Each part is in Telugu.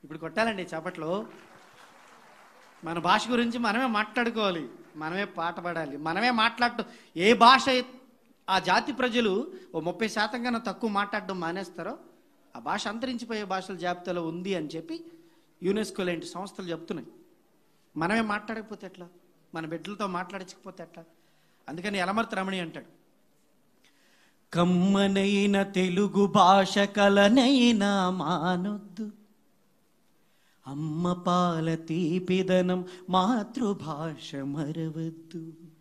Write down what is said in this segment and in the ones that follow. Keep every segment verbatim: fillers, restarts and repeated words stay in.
ఇప్పుడు కొట్టాలండి చప్పట్లు. మన భాష గురించి మనమే మాట్లాడుకోవాలి, మనమే పాట పాడాలి, మనమే మాట్లాడటం. ఏ భాష ఆ జాతి ప్రజలు ఓ ముప్పై శాతం కన్నా తక్కువ మాట్లాడడం మానేస్తారో ఆ భాష అంతరించిపోయే భాషల జాబితాలో ఉంది అని చెప్పి యునెస్కో లాంటి సంస్థలు చెప్తున్నాయి. మనమే మాట్లాడకపోతే ఎట్లా? మన బిడ్డలతో మాట్లాడించకపోతే ఎట్లా? అందుకని యలమర్తి రమణి అంటాడు, కమ్మనైన తెలుగు భాష కలనైనా మానొద్దు, అమ్మ పాల తీపిదనం మాతృభాష మరవద్దు.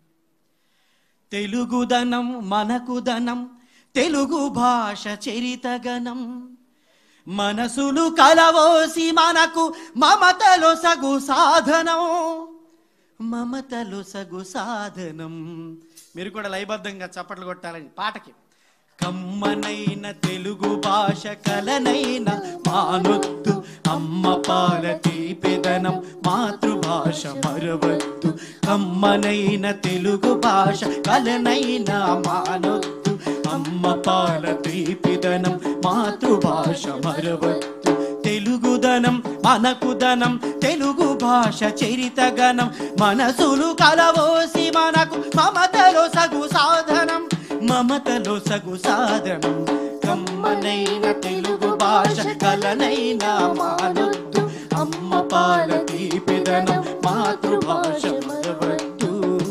తెలుగుదనం మనకు దనం, తెలుగు భాష చరితగనం, మనసులు కలవోసి మనకు మమతలో సగు సాధనం, మమతలో సగు సాధనం. మీరు కూడా లయబద్ధంగా చప్పట్లు కొట్టాలని పాటకి. కమ్మనైన తెలుగు భాష కలనైన మానొద్దు, అమ్మ పాల తీపిదనం మాతృభాష మరవద్దు. కమ్మనైన తెలుగు భాష కలనైన మానొద్దు, అమ్మ పాల తీపిదనం మాతృభాష మరవద్దు. తెలుగుదనం మనకు దనం, తెలుగు భాష చరితగనం, మనసులు కలవోసి మనకు మమతలో సగు సాధనం, మమతలో సగు సాధనం. కమ్మనైన తెలుగు భాష కలనైనా మానొద్దు, అమ్మ పాల తీపిదనం మాతృభాష మరవద్దు.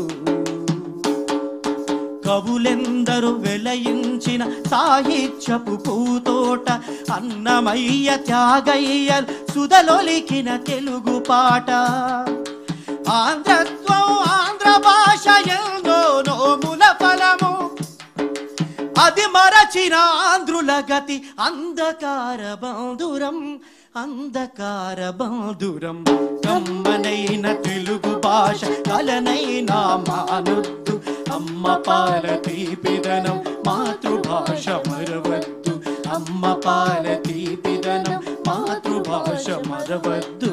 కవులెందరూ వెలయించిన సాహిత్యపు పూతోట, అన్నమయ్య త్యాగయ్య సుధలొలికిన తెలుగు పాట. ఆంధ్రత్వం ఆంధ్ర భాష ఎందో నోముల ఫలము, అది మరచిన ఆంధ్రుల గతి అంధకార బంధురం, అంధకార బంధురం. కమ్మనైన తెలుగు భాష కలనైనా మానొద్దు, అమ్మ పాల తీపిదనం మాతృభాష మరవద్దు, అమ్మ పాల తీపిదనం మాతృభాష మరవద్దు.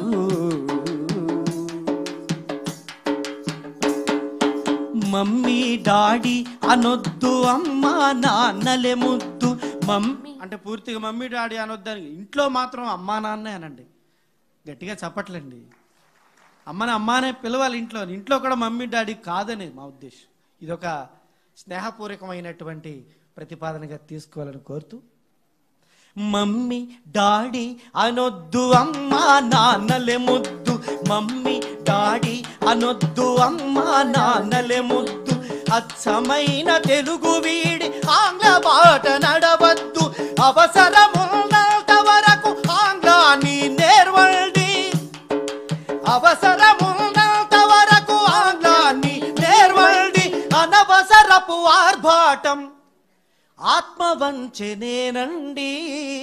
మమ్మీ డాడీ అనొద్దు, అమ్మ నాన్నలే ముద్దు. మమ్మీ అంటే పూర్తిగా మమ్మీ డాడీ అనొద్దని, ఇంట్లో మాత్రం అమ్మా నాన్నే అనండి. గట్టిగా చెప్పట్లండి, అమ్మని అమ్మానే పిలవాలి ఇంట్లో. ఇంట్లో కూడా మమ్మీ డాడీ కాదని మా ఉద్దేశం. ఇదొక స్నేహపూర్వకమైనటువంటి ప్రతిపాదనగా తీసుకోవాలని కోరుతూ, మమ్మీ డాడీ అనొద్దు, అమ్మా నాన్నలే ముద్దు. మమ్మీ డాడీ అనొద్దు, అమ్మా నాన్నలే ముద్దు. అచ్చమైన తెలుగు వీడి ఆంగ్ల బాట నడవద్దు, అవసరమున్నంత వరకు ఆంగ్లాన్ని నేర్వండి, అవసరమున్నంత వరకు ఆంగ్లాన్ని నేర్వండి. అనవసరపు ఆర్భాటం ఆత్మవంచనేనండి,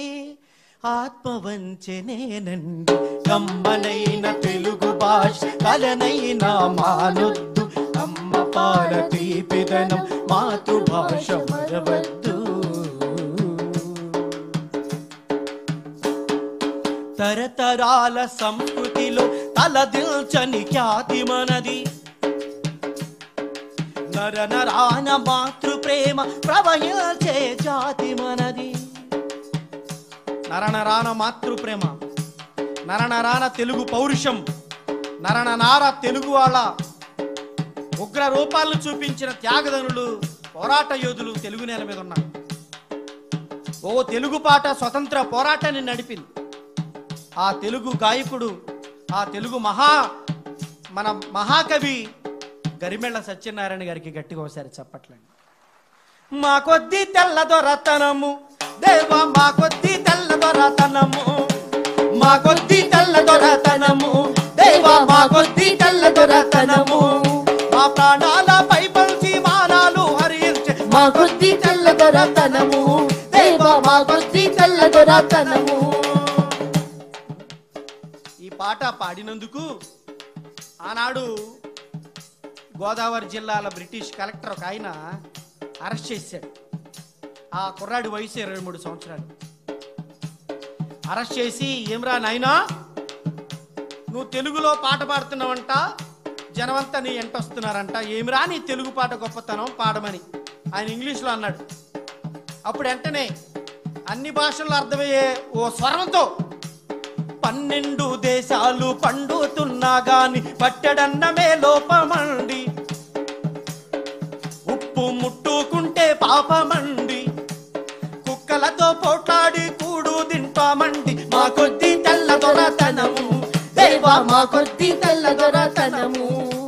ఆత్మవంచనేనండి. కమ్మనైన తెలుగు భాష కలనైనా మానొద్దు, అమ్మ పాల తీపిదనం మాతృభాష మరవద్దు. తరతరాల సంస్కృతిలో తలదిల్చని ఖ్యాతి మనది, నర నరాన మాతృ ప్రేమ ప్రవహించే జాతి మనది. నరనరాన మాతృ ప్రేమ, నరనరాన తెలుగు పౌరుషం, నరననార తెలుగు వాళ్ళ ఉగ్ర రూపాలను చూపించిన త్యాగధనులు, పోరాట యోధులు తెలుగు నేల మీద ఉన్నారు. ఓ తెలుగు పాట స్వతంత్ర పోరాటాన్ని నడిపింది. ఆ తెలుగు గాయకుడు, ఆ తెలుగు మహా మన మహాకవి గరిమెళ్ళ సత్యనారాయణ గారికి గట్టిగా ఒకసారి చెప్పట్లండి. మా కొద్ది తెల్ల దొరతనము దేవా, మా కొద్ది తెల్ల దొరతనము, మా కొద్ది తెల్ల దొరతనము దేవా, మా కొద్ది తెల్ల దొరతనము. మా ప్రాణాల పై పంచి మానాలు హరించే మా కొద్ది తెల్ల దొరతనము దేవా, మా కొద్ది తెల్ల దొరతనము. ఈ పాట పాడినందుకు ఆనాడు గోదావరి జిల్లాల బ్రిటిష్ కలెక్టర్ ఒక ఆయన అరెస్ట్ చేశాడు. ఆ కుర్రాడి వయసు ఇరవై మూడు సంవత్సరాలు. అరెస్ట్ చేసి, ఏమ్రా నాయనా, నువ్వు తెలుగులో పాట పాడుతున్నావంట, జనమంతా నీ ఎంట వస్తున్నారంట, ఏమిరా నీ తెలుగు పాట గొప్పతనం పాడమని ఆయన ఇంగ్లీష్లో అన్నాడు. అప్పుడు వెంటనే అన్ని భాషల్లో అర్థమయ్యే ఓ స్వరంతో పన్నెండు దేశాలు పండుతున్నా గాని పట్టెడన్నమే లోపమండి, ఉప్పు ముట్టుకుంటే పాపమండి, కుక్కలతో పోట్లాడి కూడు తింటామండి, మా కొద్ది తెల్ల దొరతనము దేవా మా కొద్ది తెల్ల దొరతనము.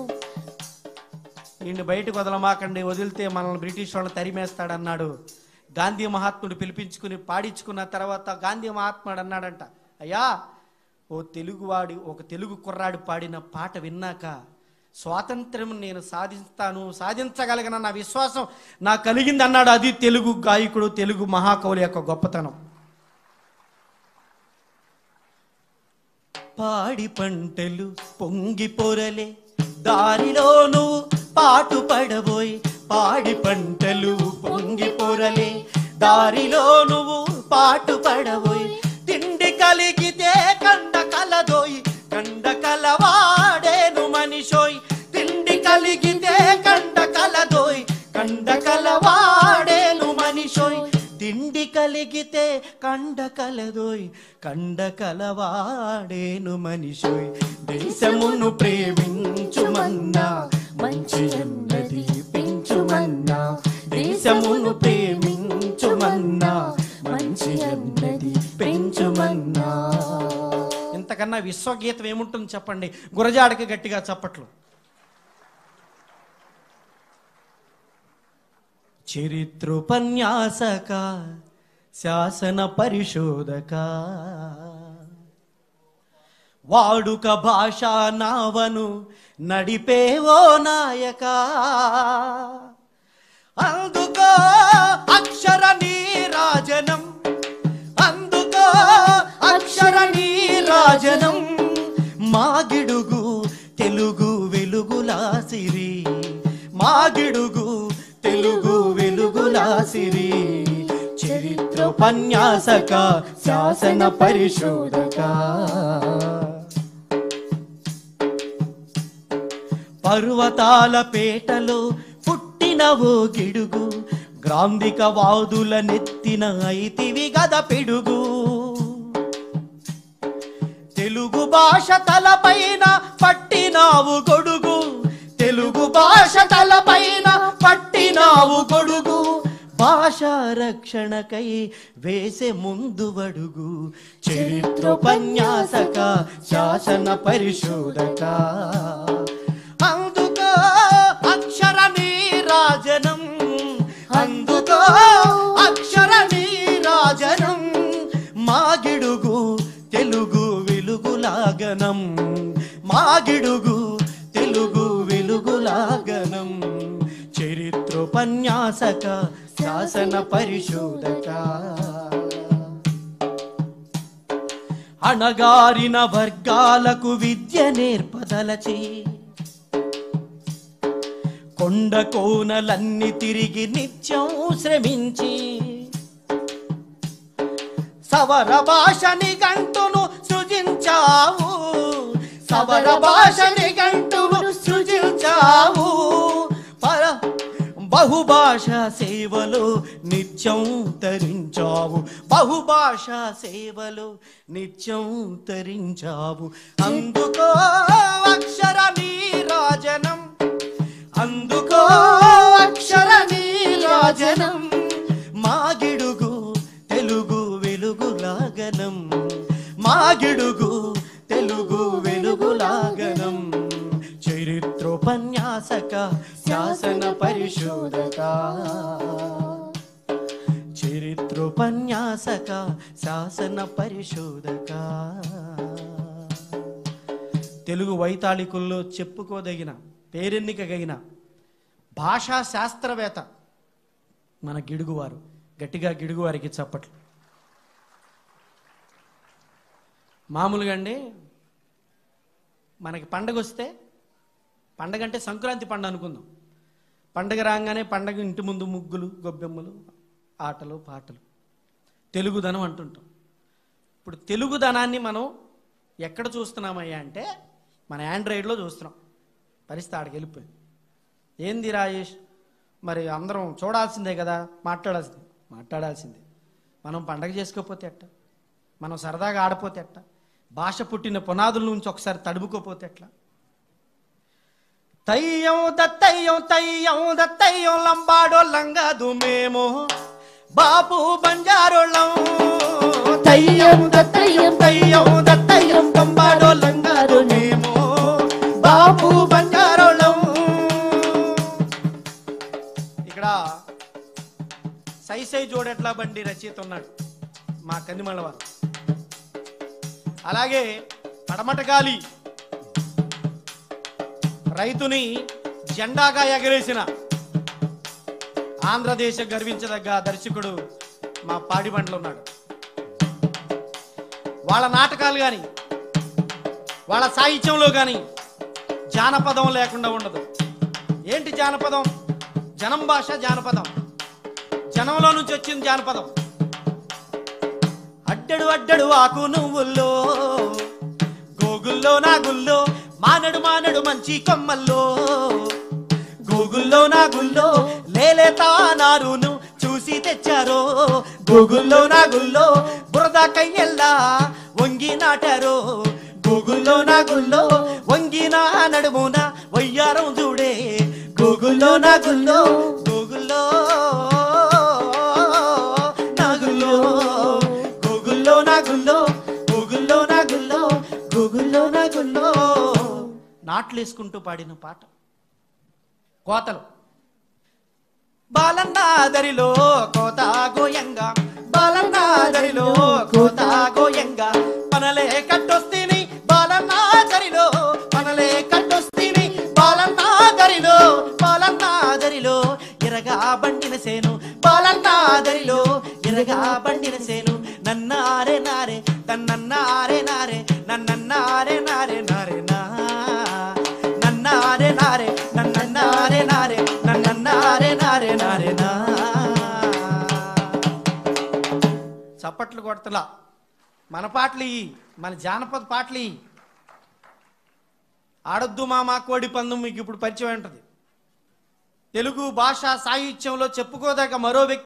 ఈయన బయటకు వదలమాకండి, వదిలితే మనల్ని బ్రిటిష్ వాళ్ళు తరిమేస్తాడన్నాడు గాంధీ మహాత్ముడు. పిలిపించుకుని పాడించుకున్న తర్వాత గాంధీ మహాత్ముడు అన్నాడంట, అయ్యా ఓ తెలుగువాడి ఒక తెలుగు కుర్రాడు పాడిన పాట విన్నాక స్వాతంత్ర్యం నేను సాధిస్తాను, సాధించగలిగిన నా విశ్వాసం నాకు కలిగింది అన్నాడు. అది తెలుగు గాయకుడు, తెలుగు మహాకవుల యొక్క గొప్పతనం. పాడి పంటలు పొంగి పొరలే దారిలో నువ్వు పాటు పడబోయ్, పాడి పంటలు పొంగి పొరలే దారిలో నువ్వు పాటు పడబోయ్, తిండి కలిగితే కండ కలదోయ్ కండ కలవాడేను మనిషోయ్, తిండి కలిగితే కండ కలదోయ్ కండ కలవాడేను మనిషోయ్, తిండి కలిగితే కండ కలదోయ్ కండ కలవాడేను మనిషోయ్, దేశమును ప్రేమించుమన్నా మంచి అన్నది పెంచుమన్నా, దేశమును ప్రేమించుమన్నా మంచి అన్నది పెంచుమన్నా. ఇంతకన్నా విశ్వగీతం ఏముంటుంది చెప్పండి? గురజాడకి గట్టిగా చప్పట్లు. చరిత్రోపన్యాసక శాసన పరిశోధక వాడుక భాషా నావను నడిపేవో నాయక, అందుకో అక్షర నీరాజనం, అందుకో అక్షర నీరాజనం, మాగిడుగు తెలుగు వెలుగులాసిరి, మాగిడుగు తెలుగు వెలుగులాసిరి, చరిత్రోపన్యాసక శాసన పరిశోధక. పర్వతాల పేటలో పుట్టినవో గిడుగు, గ్రాంధిక వాదుల నెత్తిన ఐతివి గద పిడుగు, తెలుగు భాష తలపైన పట్టినావు గొడుగు, తెలుగు భాష తలపైన పట్టినావు గొడుగు, భాషా రక్షణకై వేసే ముందు వడుగు, చరిత్రోపన్యాసక శాసన పరిశోధక. అందుకో అక్షర నీరాజనం, అందుకో అక్షర నీరాజనం, మాగిడుగు తెలుగు వెలుగులాగనం, మాగిడుగు తెలుగు వెలుగులాగనం, చరిత్రోపన్యాసక శాసన పరిశోధక. అణగారిన వర్గాలకు విద్య నేర్పదలచి, కొండ కోనలన్నీ తిరిగి నిత్యం శ్రమించి, సవర భాషని గంటును సృజించావు, సవర భాషని గంటును సృజించావు, పర బహుభాషా సేవలో నిత్యం తరించావు, బహుభాషా సేవలో నిత్యం తరించావు, అందుకో అక్షర నీరాజనం, అందుకో అక్షర నీరాజనం, మాగిడుగు తెలుగు వెలుగులాగనం, మాగిడుగు తెలుగు వెలుగులాగనం, చరిత్రోపన్యాసక శాసన పరిశోధక, చరిత్రోపన్యాసక శాసన పరిశోధక. తెలుగు వైతాళికుల్లో చెప్పుకోదగిన పేరెన్నికగైన భాషా శాస్త్రవేత్త మన గిడుగువారు. గట్టిగా గిడుగువారికి చప్పట్లు. మామూలుగా అండి మనకి పండగ వస్తే, పండగ అంటే సంక్రాంతి పండుగ అనుకుందాం, పండగ రాగానే పండగ ఇంటి ముందు ముగ్గులు గొబ్బెమ్మలు ఆటలు పాటలు తెలుగుదనం అంటుంటాం. ఇప్పుడు తెలుగుదనాన్ని మనం ఎక్కడ చూస్తున్నామయ్యా అంటే మన ఆండ్రాయిడ్లో చూస్తున్నాం. పరిస్థితి ఆడికి వెళ్ళిపోయింది. ఏంది రాజేష్, మరి అందరం చూడాల్సిందే కదా, మాట్లాడాల్సిందే మాట్లాడాల్సిందే మనం పండగ చేసుకోకపోతే ఎట్ట, మనం సరదాగా ఆడిపోతే ఎట్ట, భాష పుట్టిన పునాదుల నుంచి ఒకసారి తడుముకోపోతే ఎట్లా? తయ్యం దత్తయ్యం తయ్యం దత్తయ్యం లంబాడోళ్ళంగాదు మేము బాపు బంజారోళ్ళం. తయ్యం దత్తయ్యం తయ్యం దత్తయ్యం లంబాడోళ్ళంగాదు మేము బాపు బంజారోళ్ళం. ఇక్కడ సై సై జోడెట్లా బండి రచయిత ఉన్నాడు మా కందిమళ్ళ వారు. అలాగే పడమటగాలి రైతుని జెండాగా ఎగరేసిన ఆంధ్రదేశ గర్వించదగ్గ దర్శకుడు మా పాడిబండ్లో ఉన్నాడు. వాళ్ళ నాటకాలు కానీ వాళ్ళ సాహిత్యంలో కానీ జానపదం లేకుండా ఉండదు. ఏంటి జానపదం? జనం భాష జానపదం, జనంలో నుంచి వచ్చింది జానపదం. అడ్డడు అడ్డడు ఆకు నువ్వుల్లో గోగుల్లో నా గుల్లో మానడు మానడు మంచి కొమ్మల్లో గోగుల్లో నా గుల్లో లేలేతా నారును చూసి తెచ్చారో గోగుల్లో నా గుల్లో బురద కయ్యల్లా వంగి నాటారో గోగుల్లో నా గుల్లో వంగిన నడుమున వయ్యారం చూడే గోగుల్లో నా గుల్లో గోగుల్లో నాగుల్లో గోగుల్లో నాగుల్లో గోగుల్లో నాగుల్లో గోగుల్లో నాగుల్లో నాట్లేసుకుంటూ పాడిన పాట. కోతలు బాలన్నాదరిలో కోత గోయంగా బాలన్నాదరిలో కోత గోయంగా పనలే కట్టొస్తీని బాలన్నాదరిలో పనలే కట్టొస్తీని బాలన్నాదరిలో బాలన్నాదరిలో ఎరగా బండిన సేను బాలన్నాదరిలో ఎరగా బండిన సేను నన్నారే నారే తన్నన్నారే నారే నన్నన్నారే నారే నారే నా నన్నారే నారే నన్నన్నారే నారే నన్నన్నారే నారే నారే నా. చప్పట్లు కొడతలా మన పాటలు ఇవి, మన జానపద పాటలు ఇవి. ఆడొద్దు మామ కోడి పందెం మీకు ఇప్పుడు పరిచయం ఉంటుంది. తెలుగు భాష సాహిత్యంలో చెప్పుకోదగ్గ మరో వ్యక్తి